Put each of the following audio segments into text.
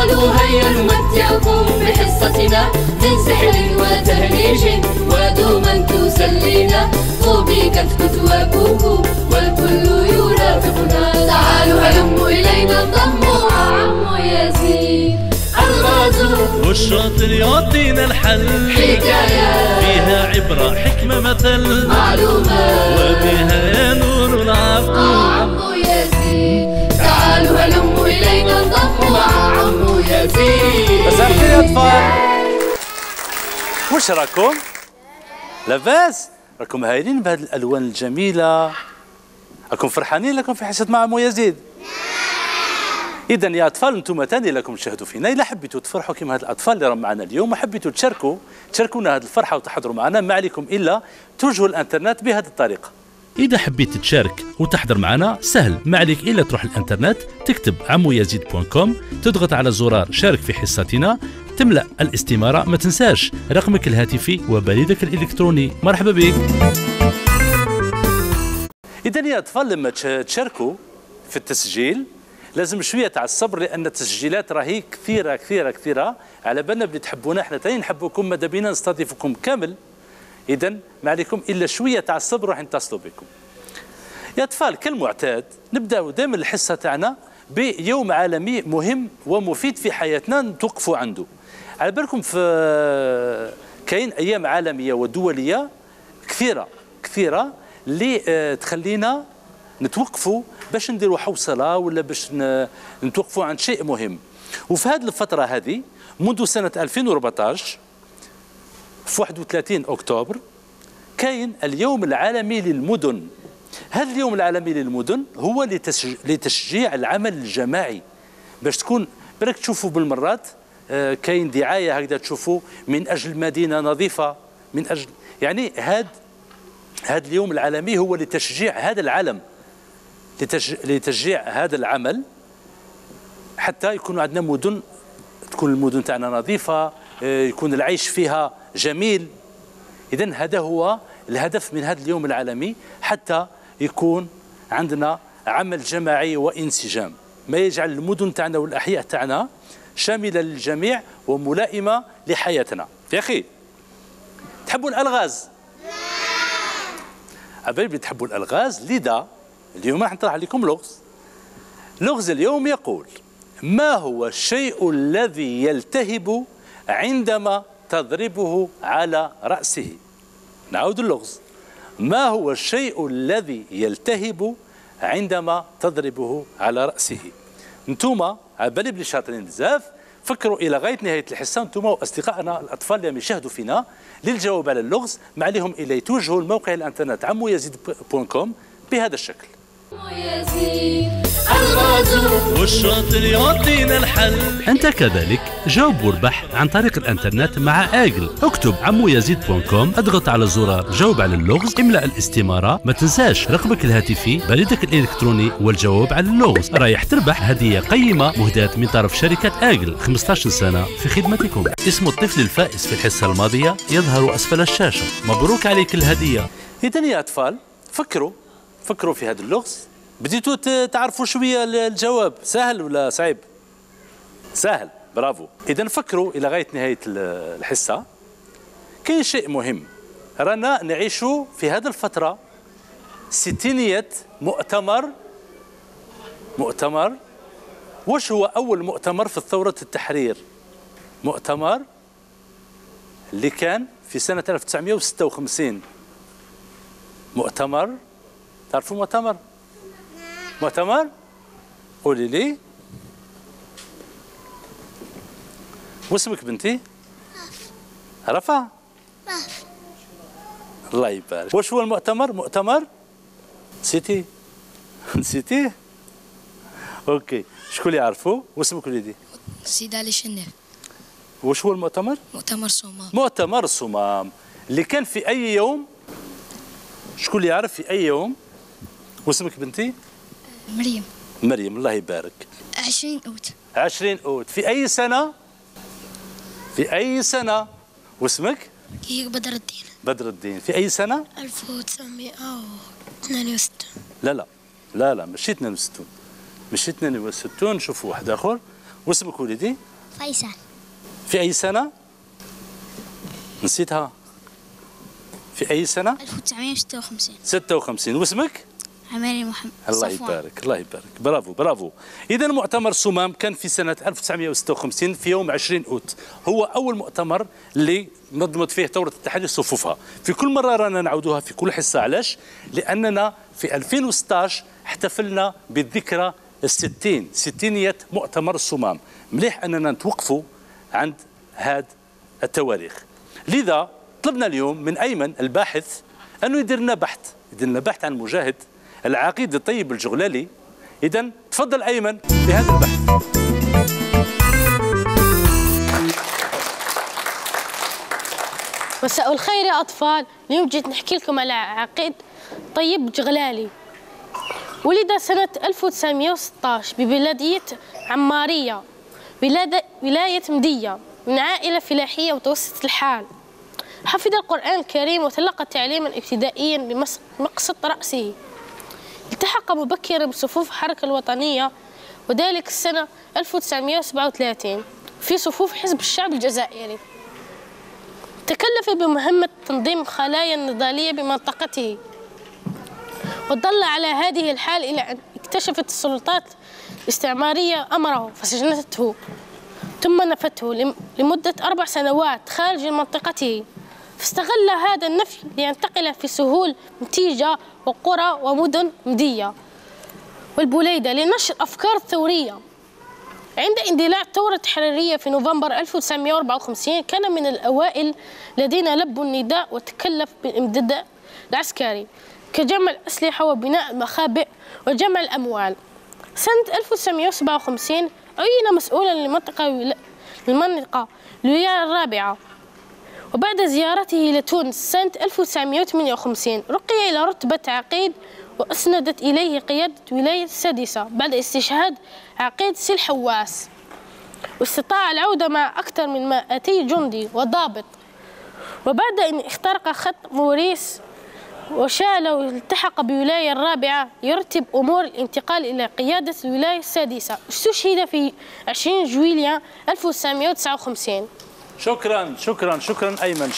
قالوا هيا نمتعكم بحصتنا من سحر وتهريج ودوما تسلينا، طوبى كتكت وكوكو والكل يرافقنا. تعالوا هلموا إلينا انضموا مع عمو يزيد الغازو، والشاطر يعطينا الحل، حكاية فيها عبرة حكمة مثل، معلومات وبها نور العقل. عمو يزيد تعالوا هلموا إلينا انضموا مع عمو يزيد. مساء الخير يا أطفال، وش راكم؟ لاباس؟ راكم هايلين بهذه الألوان الجميلة؟ راكم فرحانين لكم في حصة مع عمو يزيد؟ إذا يا أطفال أنتم تاني لكم تشاهدوا فينا، إلا حبيتوا تفرحوا كما هاد الأطفال اللي راهم معنا اليوم وحبيتوا تشاركونا هذه الفرحة وتحضروا معنا، ما عليكم إلا توجهوا الإنترنت بهذه الطريقة. إذا حبيت تشارك وتحضر معنا سهل، ما عليك إلا تروح الإنترنت تكتب عمويزيد.com، تضغط على زرار شارك في حصتنا، تملأ الاستمارة، ما تنساش رقمك الهاتفي وبريدك الإلكتروني. مرحبا بك. إذا يا أطفال لما تشاركوا في التسجيل لازم شوية تاع الصبر، لأن التسجيلات راهي كثيرة كثيرة كثيرة، على بالنا بلي تحبونا احنا تاني نحبوكم، ماذا بينا نستضيفكم كامل. إذا ما عليكم إلا شوية تاع الصبر راح نتصلوا بكم. يا أطفال كالمعتاد نبدأ دائما الحصة تاعنا بيوم عالمي مهم ومفيد في حياتنا نتوقفوا عنده. على بالكم في كاين أيام عالمية ودولية كثيرة كثيرة اللي تخلينا نتوقفوا باش نديروا حوصلة ولا باش نتوقفوا عند شيء مهم. وفي هذه الفترة هذه منذ سنة 2014 في 31 أكتوبر كاين اليوم العالمي للمدن. هذا اليوم العالمي للمدن هو لتشجيع العمل الجماعي، باش تكون بالك تشوفوا بالمرات كاين دعاية هكذا تشوفوا من أجل مدينة نظيفة، من أجل يعني هذا اليوم العالمي هو لتشجيع هذا العالم، لتشجيع هذا العمل حتى يكون عندنا مدن، تكون المدن تاعنا نظيفة، يكون العيش فيها جميل. إذن هذا هو الهدف من هذا اليوم العالمي، حتى يكون عندنا عمل جماعي وانسجام، ما يجعل المدن تاعنا والأحياء تاعنا شاملة للجميع وملائمة لحياتنا. يا أخي تحبوا الألغاز؟ أبي تحبوا الألغاز، لذا اليوم راح نطرح عليكم لغز. لغز اليوم يقول: ما هو الشيء الذي يلتهب عندما تضربه على رأسه؟ نعود اللغز: ما هو الشيء الذي يلتهب عندما تضربه على رأسه؟ انتوما عبالي بلي شاطرين بزاف، فكروا إلى غاية نهاية الحصة انتوما وأصدقائنا الأطفال اللي يشاهدوا فينا للجواب على اللغز، ما عليهم إلا يتوجهوا لموقع الإنترنت عمويزيد.com بهذا الشكل. والشاطر يعطينا الحل. أنت كذلك جاوب واربح عن طريق الإنترنت مع آجل. اكتب عمويزيد.com، اضغط على زرار جاوب على اللغز، املأ الاستمارة، ما تنساش رقمك الهاتفي، بريدك الإلكتروني والجواب على اللغز. رايح تربح هدية قيمة مهداة من طرف شركة آجل، 15 سنة في خدمتكم. اسم الطفل الفائز في الحصة الماضية يظهر أسفل الشاشة. مبروك عليك الهدية. إذا يا أطفال فكروا في هذا اللغز. بديتوا تعرفوا شوية الجواب، سهل ولا صعيب؟ سهل، برافو. إذا فكروا إلى غاية نهاية الحصة. كاين شيء مهم، رانا نعيشوا في هذه الفترة 60 مؤتمر. وش هو أول مؤتمر في ثورة التحرير؟ مؤتمر اللي كان في سنة 1956. مؤتمر، تعرفوا مؤتمر؟ قولي لي. واسمك بنتي؟ رفع؟ الله يبارك. وش هو مؤتمر؟ نسيتيه؟ اوكي، شكون اللي يعرفوا؟ واسمك وليدي؟ سيد علي شناف. وش هو المؤتمر؟ مؤتمر صمام اللي كان في أي يوم؟ شكون اللي يعرف في أي يوم؟ واسمك بنتي؟ مريم، الله يبارك. 20 أوت. في أي سنة؟ واسمك؟ بدر الدين. في أي سنة؟ 1962. لا ماشي 62. شوفوا واحد آخر. واسمك ولدي؟ فيصل. في أي سنة؟ نسيتها. في أي سنة؟ 1956. 56. واسمك؟ عماري محمد. الله يبارك الله يبارك. برافو برافو. إذا مؤتمر صمام كان في سنة 1956 في يوم 20 أوت. هو أول مؤتمر اللي نظمت فيه ثورة التحرير صفوفها. في كل مرة رانا نعودها في كل حصة. علاش؟ لأننا في 2016 احتفلنا بالذكرى ال60 ستينية مؤتمر الصمام. مليح أننا نتوقفوا عند هذا التواريخ. لذا طلبنا اليوم من أيمن الباحث أنه يدير لنا بحث عن مجاهد العقيد الطيب الجغلالي. إذا تفضل أيمن بهذا البحث. مساء الخير يا أطفال. اليوم جيت نحكي لكم على عقيد طيب جغلالي. ولد سنة 1916 ببلدية عمارية ولاية مدية من عائلة فلاحية متوسطة الحال. حفظ القرآن الكريم وتلقى تعليما ابتدائيا بمقصد رأسه. التحق مبكرا بصفوف الحركة الوطنية وذلك السنة 1937 في صفوف حزب الشعب الجزائري. تكلف بمهمة تنظيم الخلايا النضالية بمنطقته، وظل على هذه الحال إلى أن اكتشفت السلطات الاستعمارية أمره فسجنته ثم نفته لمدة 4 سنوات خارج منطقته. فاستغل هذا النفي لينتقل في سهول نتيجة وقرى ومدن مدية والبليدة لنشر أفكار ثورية. عند اندلاع الثورة التحريرية في نوفمبر 1954 كان من الأوائل الذين لبوا النداء وتكلف بالامداد العسكري كجمع الأسلحة وبناء المخابئ وجمع الأموال. سنة 1957 عين مسؤولا للمنطقة الولاية الرابعة، وبعد زيارته لتونس سنة 1958 رقي إلى رتبة عقيد وأسندت إليه قيادة ولاية السادسة بعد استشهاد عقيد سي الحواس، واستطاع العودة مع أكثر من 200 جندي وضابط. وبعد أن اخترق خط موريس وشال والتحق بولاية الرابعة يرتب أمور الانتقال إلى قيادة الولاية السادسة. استشهد في 20 جويلية 1959. شكرا شكرا شكرا أيمن.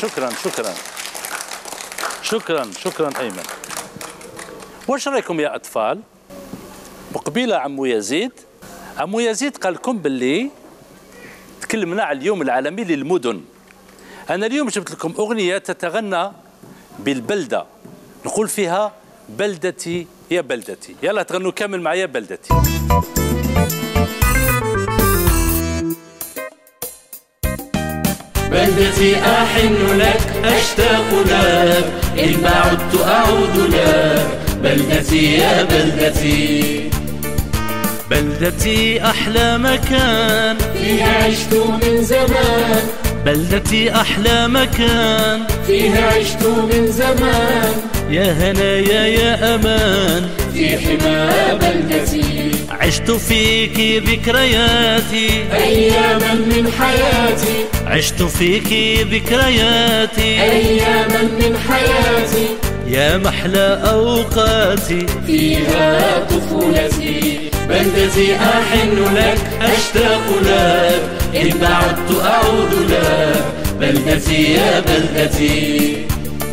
شكرا أيمن. واش رايكم يا أطفال؟ وقبيلة عمو يزيد قال لكم باللي تكلمنا على اليوم العالمي للمدن. أنا اليوم جبت لكم أغنية تتغنى بالبلدة، نقول فيها بلدتي يا بلدتي. يلا تغنوا كامل معايا بلدتي. بلدتي أحن لك أشتاق لك إن بعدت أعود لك بلدتي يا بلدتي. بلدتي أحلى مكان فيها عشت من زمان. بلدتي أحلى مكان فيها عشت من زمان. يا هنايا يا أمان في حمى بلدتي. عشت فيك ذكرياتي أياما من حياتي. عشت فيك ذكرياتي أياما من حياتي. يا محلى أوقاتي فيها طفولتي. بلدتي أحن لك أشتاق لك إن بعدت أعود لك بلدتي يا بلدتي.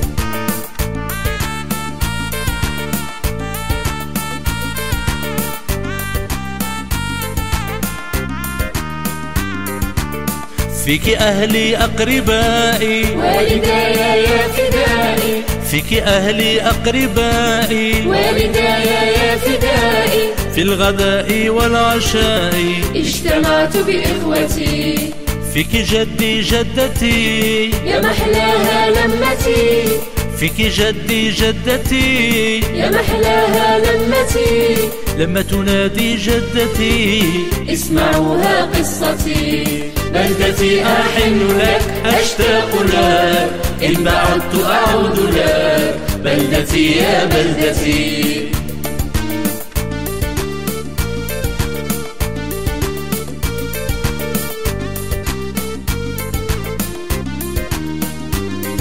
فيك أهلي أقربائي والداي يا فدائي. فيك أهلي أقربائي والداي يا فدائي. في الغداء والعشاء اجتمعت بإخوتي. فيك جدي جدتي يا محلاها لمتي. فيك جدي جدتي يا محلاها لمتي. لما تنادي جدتي اسمعوها قصتي. بلدتي أحن لك أشتاق لك إن بعدت أعود لك بلدتي يا بلدتي.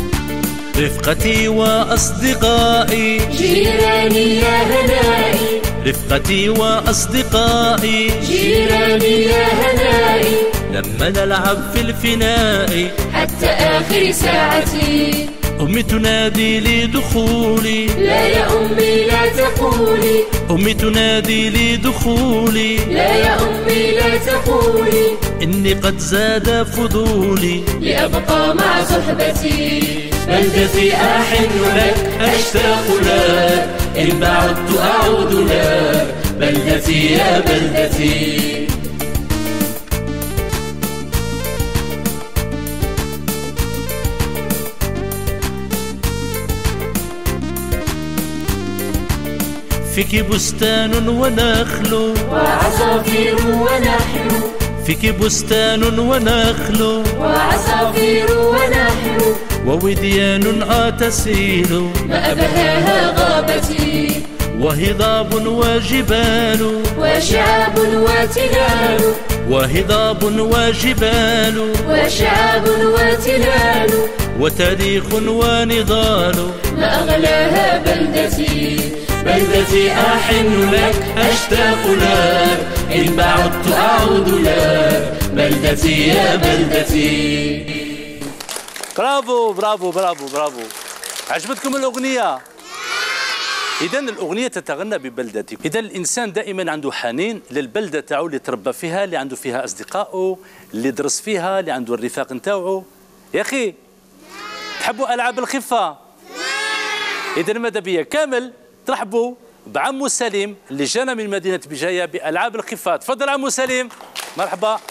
رفقتي وأصدقائي جيراني يا هنائي. رفقتي وأصدقائي جيراني يا هنائي لما نلعب في الفناء حتى آخر ساعتي. أمي تنادي لي دخولي لا يا أمي لا تقولي، أمي تنادي لي دخولي لا يا أمي لا تقولي، إني قد زاد فضولي لأبقى مع صحبتي. بلدتي أحن لك أشتاق لك، إن بعدت أعود لك، بلدتي يا بلدتي. فيك بستان ونخل وعصافير ونحل، فيك بستان ونخل وعصافير ونحل، ووديان تسيل ما أبهاها غابتي. وهضاب وجبال وشعاب وتلال، وهضاب وجبال وشعاب وتلال، وتاريخ ونضال ما أغلاها بلدتي. بلدتي أحن لك أشتاق لك، إن بعدت أعود لك، بلدتي يا بلدتي. برافو برافو برافو برافو. عجبتكم الأغنية؟ إذا الأغنية تتغنى ببلدتي. إذا الإنسان دائما عنده حنين للبلدة تاعو اللي تربى فيها، اللي عنده فيها أصدقائه، اللي درس فيها، اللي عنده الرفاق نتاعو. يا أخي تحبوا ألعاب الخفة؟ إذا ماذا بيا كامل ترحبوا بعمو سليم اللي جانا من مدينة بجاية بألعاب الخفة. تفضل عمو سليم. مرحبا.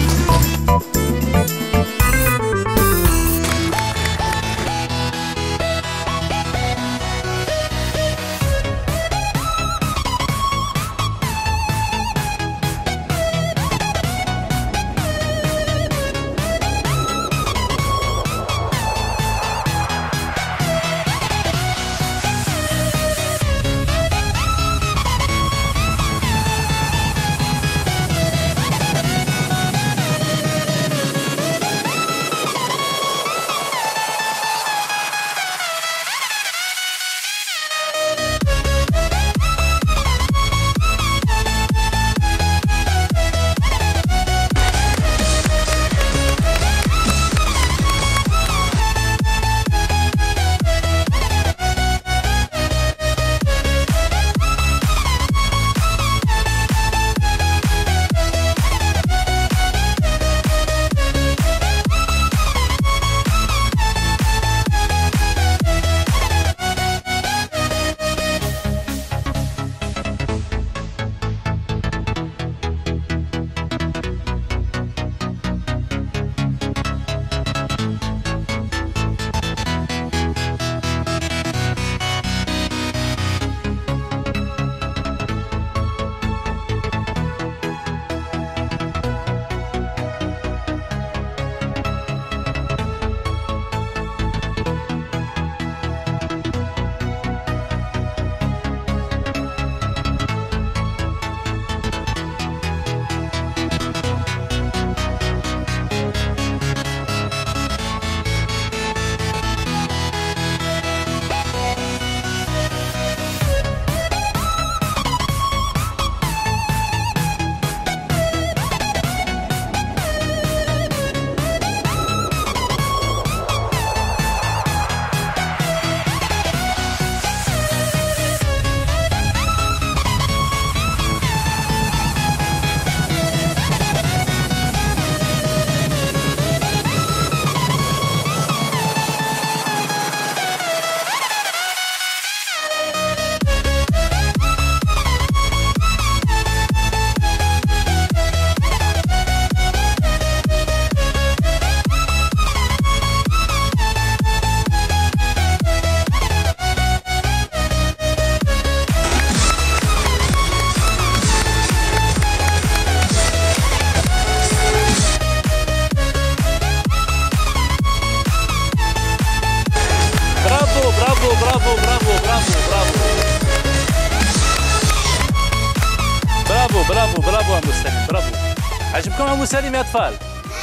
برافو برافو عمو سليم، برافو. عجبكم عمو سليم يا اطفال؟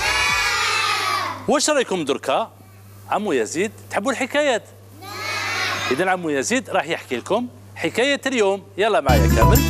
واش رايكم دركا عمو يزيد تحبوا الحكايات؟ اذا عمو يزيد راح يحكي لكم حكاية اليوم. يلا معايا كامل.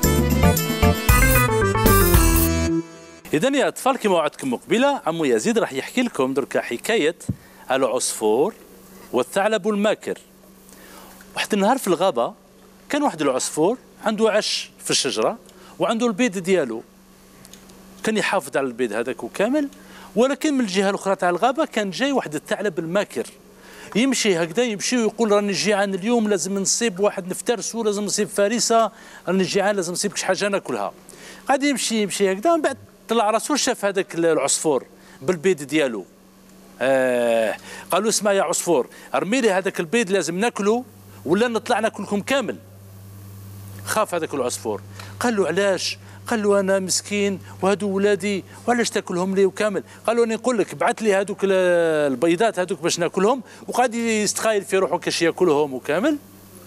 إذا يا أطفال كما وعدتكم قبيلة عمو يزيد راح يحكي لكم دركا حكاية العصفور والثعلب الماكر. واحد النهار في الغابة كان واحد العصفور عنده عش في الشجرة وعنده البيض ديالو، كان يحافظ على البيض هذاك وكامل، ولكن من الجهة الأخرى تاع الغابة كان جاي واحد الثعلب الماكر يمشي هكذا، يمشي ويقول راني جيعان اليوم، لازم نصيب واحد نفترسو، لازم نصيب فريسة، راني جيعان لازم نصيب كش حاجة ناكلها. قاعد يمشي هكذا، من بعد طلع راسو شاف هذاك العصفور بالبيض ديالو. قالوا اسمع يا عصفور، ارمي لي هذاك البيض لازم ناكله ولا نطلع ناكلكم كامل. خاف هذاك العصفور، قال له علاش؟ قال له انا مسكين وهادو ولادي وعلاش تاكلهم لي وكامل؟ قال له انا نقول لك بعث لي هذوك البيضات هذوك باش ناكلهم، وقعد يستخايل في روحه كاش ياكلهم وكامل.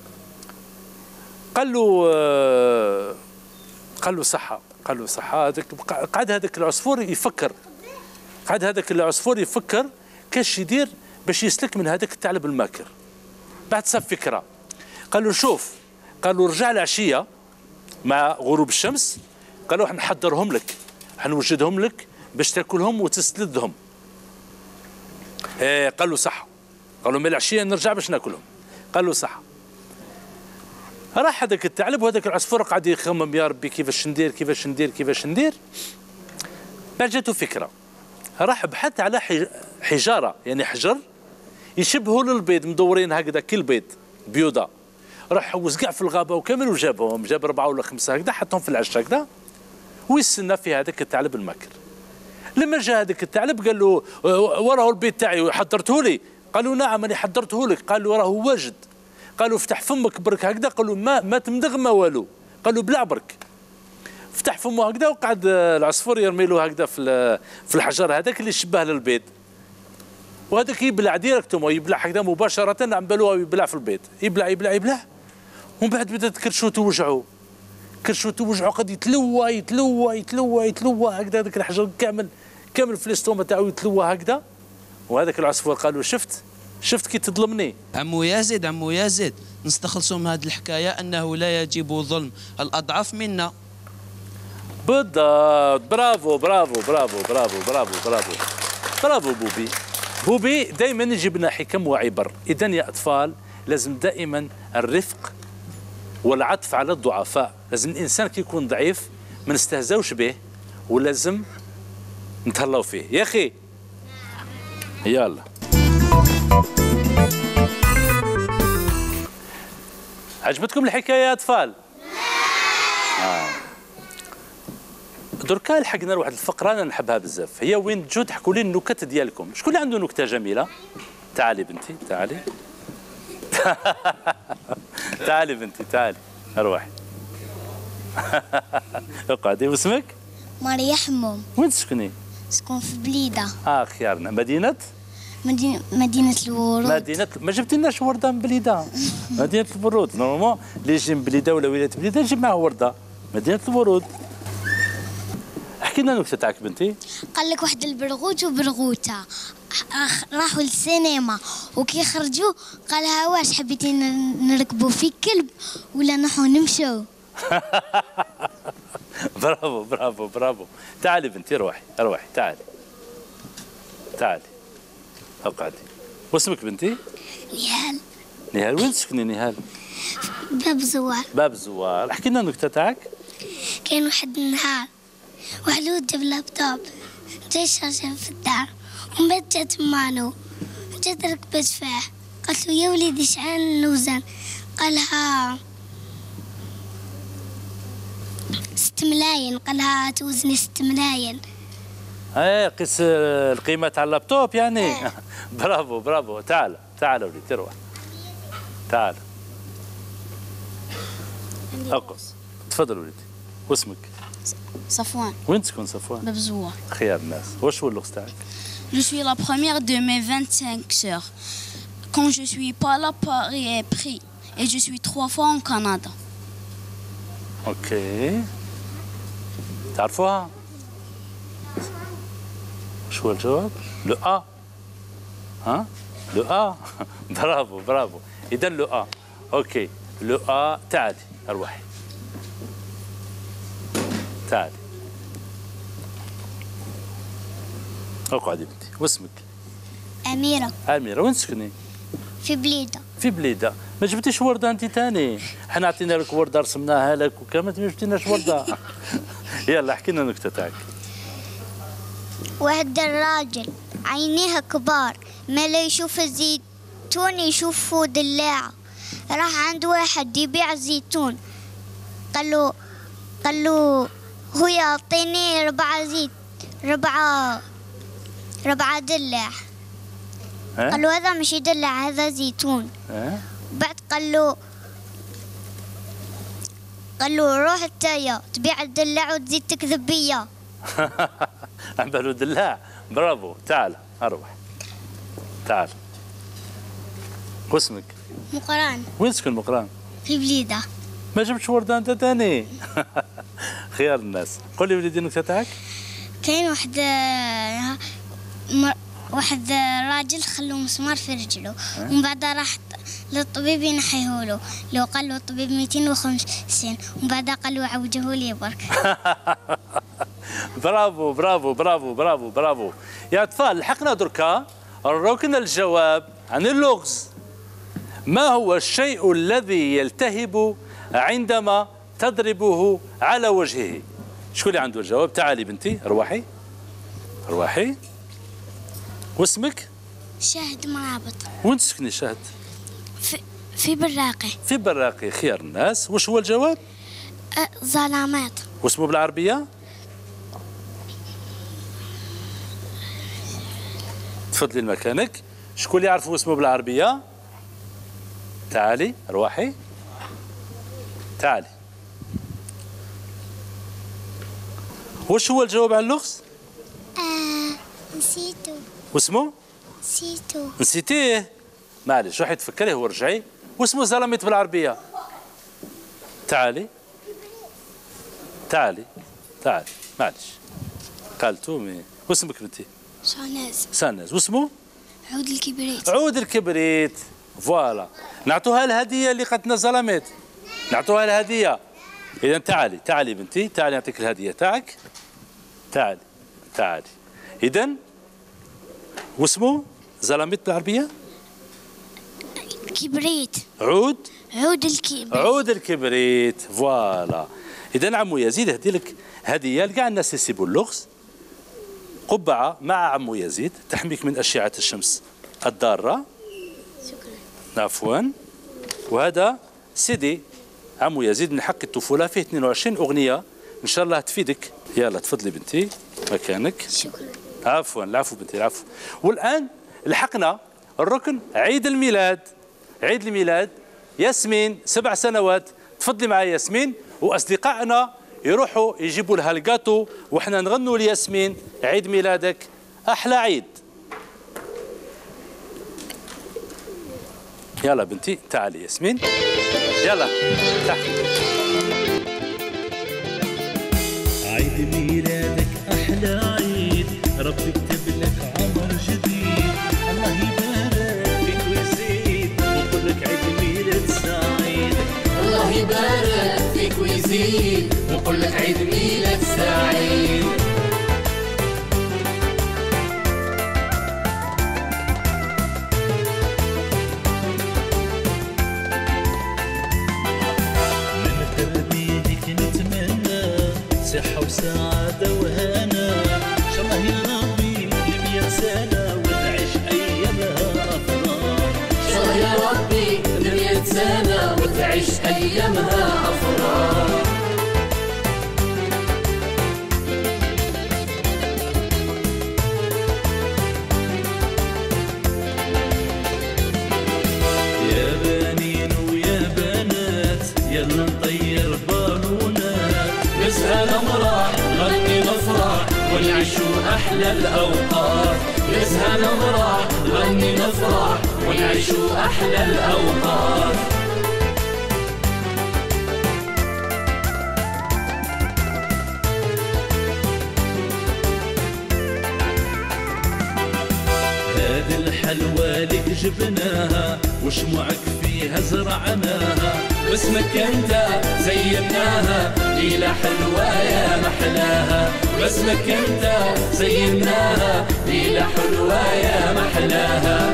قال له صحه، قال له صحه. قعد هذاك العصفور يفكر، كاش يدير باش يسلك من هذاك الثعلب الماكر. بعد صاب فكره، قال له شوف، قال له رجع العشيه مع غروب الشمس، قال له راح نحضرهم لك، راح نوجدهم لك باش تاكلهم وتستلذهم. قال له صح. قال له من العشيه نرجع باش ناكلهم. قال له صح. راح هذاك الثعلب وهذاك العصفور قاعد يخمم يا ربي كيفاش ندير. بعد جاته فكره، راح بحث على حجاره، يعني حجر يشبهوا للبيض، مدورين هكذا كي البيض بيوضه. راح وزقع في الغابه وكامل وجابهم، جاب 4 ولا 5 هكذا، حطهم في العش هكذا ويستنى في هذاك الثعلب الماكر. لما جاء هذاك الثعلب قال له وراه البيض تاعي حضرته لي؟ قال له نعم انا حضرته لك. قال له راه واجد. قال له افتح فمك برك هكذا. قال له ما تمدغ ما والو. قال له بلع برك. فتح فمه هكذا وقعد العصفور يرمي له هكذا في الحجر هذاك اللي شبه للبيض، وهذاك يبلع ديريكتومون، يبلع هكذا مباشره، عم بالو يبلع في البيض، يبلع ومن بعد بدات كرشوته توجعو قد يتلوى هكذا، هذاك الحجر كامل في الاستوما تاعو يتلوى هكذا. وهذاك العصفور قال له شفت كي تظلمني. عمو يزيد نستخلصوا من هذه الحكايه انه لا يجب ظلم الاضعف منا. بالضبط. برافو بوبي دائما يجيب لنا حكم وعبر. اذا يا اطفال لازم دائما الرفق والعطف على الضعفاء. لازم الانسان كي يكون ضعيف ما نستهزاوش به ولازم نتهلاو فيه يا اخي. يلا عجبتكم الحكايه يا اطفال؟ دركا لحقنا لواحد الفقره انا نحبها بزاف، هي وين تجوا تحكوا لي النكت ديالكم. شكون اللي عنده نكته جميله؟ تعالي بنتي تعالي. تعالي بنتي تعالي اروحي. اقعدي. واسمك؟ ماريا حموم. وين تسكني؟ سكن في بليده. خيارنا. مدينه الورود. ما جبتيناش ورده من بليده. مدينه الورود نورمالمون اللي يجي من بليده ولا ولايه بليده يجيب معاه ورده. مدينه الورود. احكي لنا النكته تاعك بنتي. قال لك واحد البرغوث وبرغوثه راحوا للسينما وكي خرجوا قالها واش حبيتي نركبوا في كلب ولا نروحوا نمشوا؟ برافو. تعالي بنتي روحي تعالي اقعدي. واسمك بنتي؟ نهال. وين تسكني نهال؟ باب زوار. احكي لنا النكته تاعك. كان واحد النهار وحلود جاب لابتوب، جاي شاشة في الدار، ومن بعد جات مانو جات ركبت فيه، قالت له يا وليدي شحال الوزن؟ قالها 6 ملايين. قالها توزني 6 ملايين. قيس القيمة تاع اللابتوب يعني. برافو. تعال وليدي روح. تعال اقص. تفضل وليدي. واسمك؟ Safouane. وين تسكن صفوان؟ باب زوار. خيار الناس. واش هو اللغز تاعك؟ Je suis la première de mes 25 sœurs. Quand je suis pas là, Paris est pris. Et je suis 3 fois au Canada. اوكي. تعرفوها؟ شو هو الجواب؟ لو ا. لو ا. برافو. اذا لو ا. اوكي. لو ا تعالي اروحي تعالي اقعدي بنتي. واسمك؟ أميرة. أميرة. وين تسكني؟ في بليدة. في بليدة. ما جبتيش وردة أنت تاني؟ احنا عطينا لك وردة رسمناها لك وكمان ما جبتيناش وردة. يلا احكي لنا النكتة تاعك. واحد الراجل عينيها كبار، ما لا يشوف الزيتون يشوفه دلاعة. راح عند واحد يبيع زيتون، قال له هو يعطيني ربعة دلاع. قال له هذا مش دلع، هذا زيتون. بعد قال له روح التايا تبيع الدلاع وتزيد تكذب بيا. عم بالو دلاع. برافو. تعال اروح. تعال. واسمك؟ مقران. وين تسكن مقران؟ في بليدة. ما جبتش وردة انت تاني؟ خيار الناس. قول لي وليدي النكتة تاعك. كاين واحد راجل خلو مسمار في رجله، ومن بعد راح للطبيب ينحيه له قال له الطبيب 250، ومن بعد قال له عوجه لي برك. برافو برافو برافو برافو برافو يا اطفال. لحقنا دركا الركن الجواب عن اللغز. ما هو الشيء الذي يلتهب عندما تضربه على وجهه؟ شكون اللي عنده الجواب؟ تعالي بنتي ارواحي ارواحي. واسمك؟ شاهد مرابط. وين تسكني شاهد؟ في براقي. في براقي. خيار الناس. وش هو الجواب؟ ظلامات. واسمه بالعربية؟ تفضلي لمكانك. شكون اللي يعرفوا اسمه بالعربية؟ تعالي ارواحي تعالي. وش هو الجواب على اللغز؟ نسيتو. واسمه؟ نسيتو. نسيتيه؟ معلش روحي تفكريه ورجعي. واسمه زلمت بالعربية؟ تعالي تعالي تعالي. معلش قالتو مي. واسمك بنتي؟ شاناز. ساناز. واسمه؟ عود الكبريت. عود الكبريت. فوالا. نعطوها الهدية اللي قالت لنا زلمت. نعطوها الهدية. إذا تعالي تعالي بنتي تعالي نعطيك الهدية تاعك. تعالي تعالي. إذا واسمه زلمت بالعربية؟ كبريت. عود الكبريت. عود الكبريت. فوالا. إذا عمو يزيد هدي لك هدية لكاع الناس يسيبوا اللغز. قبعة مع عمو يزيد تحميك من أشعة الشمس الضارة. شكرا. عفوا. وهذا سيدي عمو يزيد من حق الطفولة، فيه 22 أغنية إن شاء الله تفيدك. يلا تفضلي بنتي مكانك. شكرا. عفوا. العفو بنتي العفو. والآن لحقنا الركن عيد الميلاد. عيد الميلاد ياسمين 7 سنوات. تفضلي معي ياسمين، وأصدقائنا يروحوا يجيبوا لها الجاتو وإحنا نغنوا لياسمين عيد ميلادك أحلى عيد. يلا بنتي تعالي ياسمين. يلا تعالي. عيد ميلادك أحلى عيد، ربي يكتب لك عمر جديد. الله يبارك فيك ويزيد ويقول لك عيد ميلاد سعيد. الله يبارك فيك ويزيد ويقول لك عيد ميلاد سعيد. صحة وسعادة وهنا، إن شاء الله يا ربي ل100 سنة وتعيش أيامها أفراح. إن شاء الله يا ربي ل100 سنة وتعيش أيامها أفراح. يا بنين ويا بنات يلا نطير بالونات، نزهى نمرح نغني نفرح ونعيشوا أحلى الأوقات. نزهى نمرح نغني نفرح ونعيشوا أحلى الأوقات. هذه الحلوى لك جبناها وشموعك فيها زرعناها، باسمك انت زيناها ليلة حلوة يا محلاها باسمك انت زيناها ليلة حلوة يا محلاها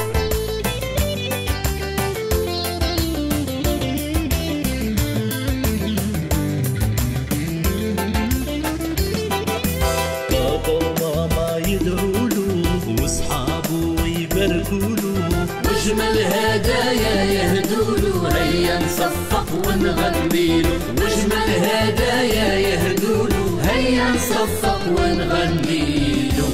واجمل هدايا يهدولو هيا نصفق ونغنيلو واجمل هدايا يهدولو هيا نصفق ونغنيلو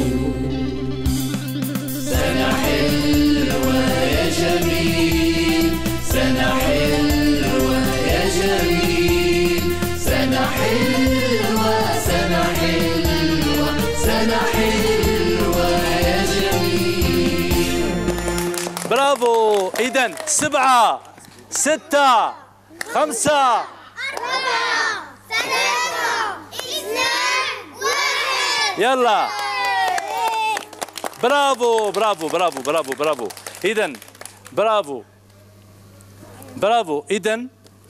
سنة حلوة يا جميل سنة حلوة يا جميل سنة حلوة سنة حلوة سنة حلوة يا جميل. برافو. إذن 7 6 5 4 3 2 1 يلا. برافو برافو برافو برافو برافو. إذن برافو برافو. إذن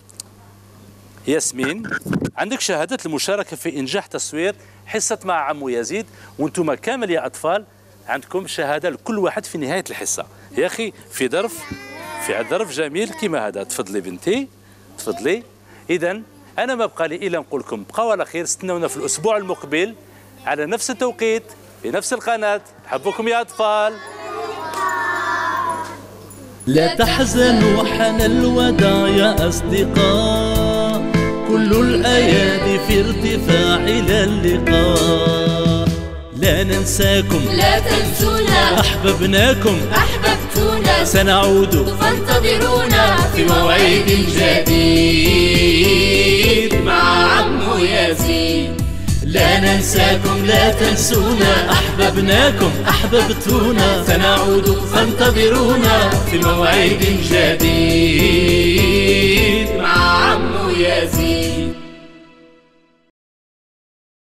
ياسمين عندك شهادة المشاركة في إنجاح تصوير حصة مع عمو يزيد، وانتم كامل يا أطفال عندكم شهادة لكل واحد في نهاية الحصة. يا أخي في ظرف جميل كما هذا. تفضلي بنتي تفضلي. إذن أنا ما بقى لي إلا نقول لكم بقاو على خير، استنونا في الأسبوع المقبل على نفس التوقيت في نفس القناة. نحبكم يا أطفال. لا تحزنوا حان الوداع يا أصدقاء، كل الأيادي في ارتفاع إلى اللقاء. لا ننساكم لا تنسونا أحببناكم أحببتونا سنعود فانتظرونا في موعد جديد مع عمو يزيد. لا ننساكم لا تنسونا أحببناكم أحببتونا سنعود فانتظرونا في موعد جديد.